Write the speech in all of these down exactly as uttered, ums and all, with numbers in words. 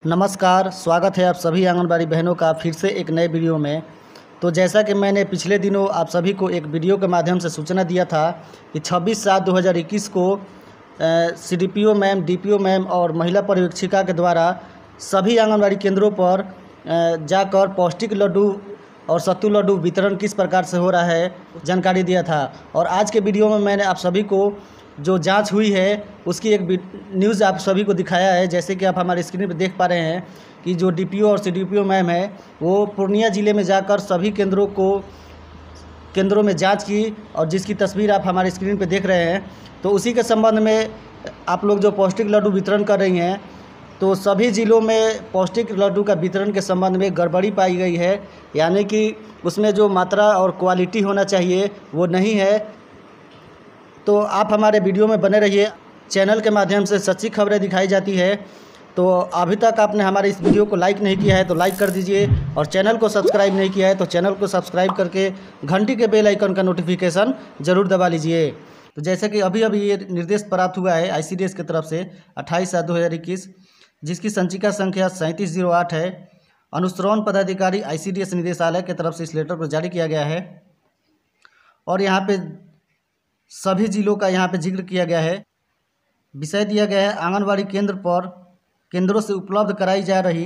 नमस्कार, स्वागत है आप सभी आंगनबाड़ी बहनों का फिर से एक नए वीडियो में। तो जैसा कि मैंने पिछले दिनों आप सभी को एक वीडियो के माध्यम से सूचना दिया था कि छब्बीस सात दो हज़ार इक्कीस को C D P O ma'am, D P O ma'am और महिला पर्यवेक्षिका के द्वारा सभी आंगनबाड़ी केंद्रों पर अ, जाकर पौष्टिक लड्डू और सत्तू लड्डू वितरण किस प्रकार से हो रहा है जानकारी दिया था। और आज के वीडियो में मैंने आप सभी को जो जांच हुई है उसकी एक न्यूज़ आप सभी को दिखाया है। जैसे कि आप हमारे स्क्रीन पर देख पा रहे हैं कि जो डी पी ओ और C D P O ma'am है वो पूर्णिया ज़िले में जाकर सभी केंद्रों को केंद्रों में जांच की, और जिसकी तस्वीर आप हमारे स्क्रीन पर देख रहे हैं। तो उसी के संबंध में आप लोग जो पौष्टिक लड्डू वितरण कर रही हैं, तो सभी ज़िलों में पौष्टिक लड्डू का वितरण के संबंध में गड़बड़ी पाई गई है, यानी कि उसमें जो मात्रा और क्वालिटी होना चाहिए वो नहीं है। तो आप हमारे वीडियो में बने रहिए। चैनल के माध्यम से सच्ची खबरें दिखाई जाती है। तो अभी तक आपने हमारे इस वीडियो को लाइक नहीं किया है तो लाइक कर दीजिए, और चैनल को सब्सक्राइब नहीं किया है तो चैनल को सब्सक्राइब करके घंटी के बेल आइकन का नोटिफिकेशन ज़रूर दबा लीजिए। तो जैसे कि अभी अभी ये निर्देश प्राप्त हुआ है आई सी डी एस की तरफ से अट्ठाईस सात दो हज़ार इक्कीस, जिसकी संचिका संख्या सैंतीस जीरो आठ है। अनुश्रवण पदाधिकारी आई सी डी एस निदेशालय की तरफ से इस लेटर को जारी किया गया है, और यहाँ पे सभी जिलों का यहाँ पे जिक्र किया गया है। विषय दिया गया है आंगनबाड़ी केंद्र पर केंद्रों से उपलब्ध कराई जा रही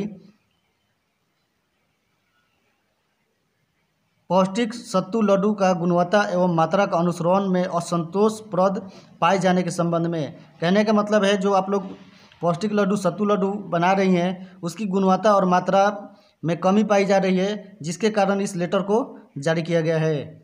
पौष्टिक सत्तू लड्डू का गुणवत्ता एवं मात्रा का अनुश्रवण में असंतोषप्रद पाए जाने के संबंध में। कहने का मतलब है जो आप लोग पौष्टिक लड्डू सत्तू लड्डू बना रही हैं उसकी गुणवत्ता और मात्रा में कमी पाई जा रही है, जिसके कारण इस लेटर को जारी किया गया है।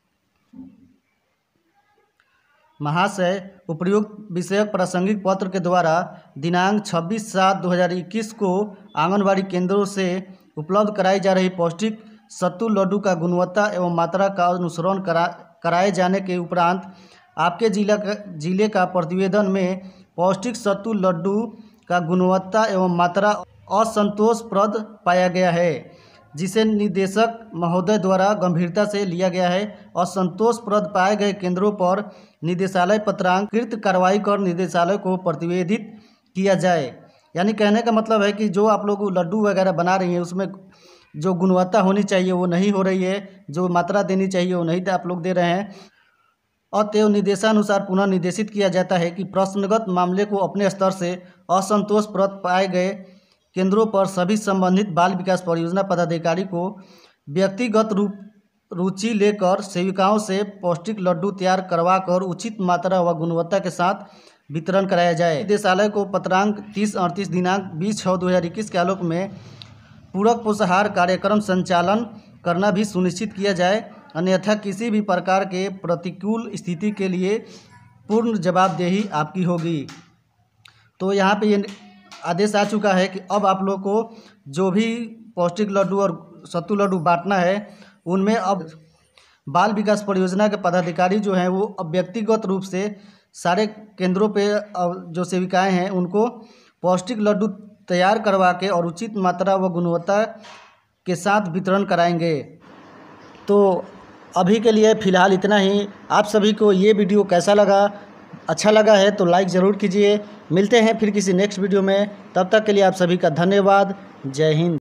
महाशय, उपर्युक्त विषयक प्रासंगिक पत्र के द्वारा दिनांक छब्बीस सात दो हज़ार इक्कीस को आंगनबाड़ी केंद्रों से उपलब्ध कराई जा रही पौष्टिक सत्तू लड्डू का गुणवत्ता एवं मात्रा का अनुश्रवण करा कराए जाने के उपरांत आपके जिला का जिले का प्रतिवेदन में पौष्टिक सत्तू लड्डू का गुणवत्ता एवं मात्रा असंतोषप्रद पाया गया है, जिसे निदेशक महोदय द्वारा गंभीरता से लिया गया है। असंतोषप्रद पाए गए केंद्रों पर निदेशालय पत्रांकित कार्रवाई कर निदेशालय को प्रतिवेदित किया जाए। यानी कहने का मतलब है कि जो आप लोग लड्डू वगैरह बना रही हैं उसमें जो गुणवत्ता होनी चाहिए वो नहीं हो रही है, जो मात्रा देनी चाहिए वो नहीं आप लोग दे रहे हैं। अतएव निर्देशानुसार पुनः निर्देशित किया जाता है कि प्रश्नगत मामले को अपने स्तर से असंतोषप्रद पाए गए केंद्रों पर सभी संबंधित बाल विकास परियोजना पदाधिकारी को व्यक्तिगत रूप रुचि लेकर सेविकाओं से पौष्टिक लड्डू तैयार करवाकर उचित मात्रा व गुणवत्ता के साथ वितरण कराया जाए। निदेशालय को पत्रांक तीस अड़तीस दिनांक बीस छः दो हज़ार इक्कीस के आलोक में पूरक पोषाहार कार्यक्रम संचालन करना भी सुनिश्चित किया जाए, अन्यथा किसी भी प्रकार के प्रतिकूल स्थिति के लिए पूर्ण जवाबदेही आपकी होगी। तो यहाँ पे ये आदेश आ चुका है कि अब आप लोग को जो भी पौष्टिक लड्डू और सत्तू लड्डू बांटना है उनमें अब बाल विकास परियोजना के पदाधिकारी जो हैं वो अब व्यक्तिगत रूप से सारे केंद्रों पे जो सेविकाएं हैं उनको पौष्टिक लड्डू तैयार करवा के और उचित मात्रा व गुणवत्ता के साथ वितरण कराएंगे। तो अभी के लिए फ़िलहाल इतना ही। आप सभी को ये वीडियो कैसा लगा? अच्छा लगा है तो लाइक ज़रूर कीजिए। मिलते हैं फिर किसी नेक्स्ट वीडियो में, तब तक के लिए आप सभी का धन्यवाद। जय हिंद।